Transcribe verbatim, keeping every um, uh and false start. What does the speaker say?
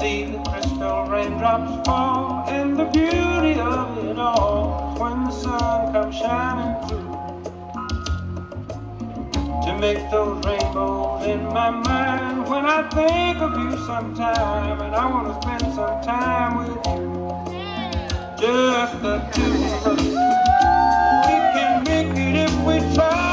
see the crystal raindrops fall, and the beauty of it all when the sun comes shining through to make those rainbows in my mind. When I think of you sometime, and I want to spend some time with you, just the two of us. We can make it if we try.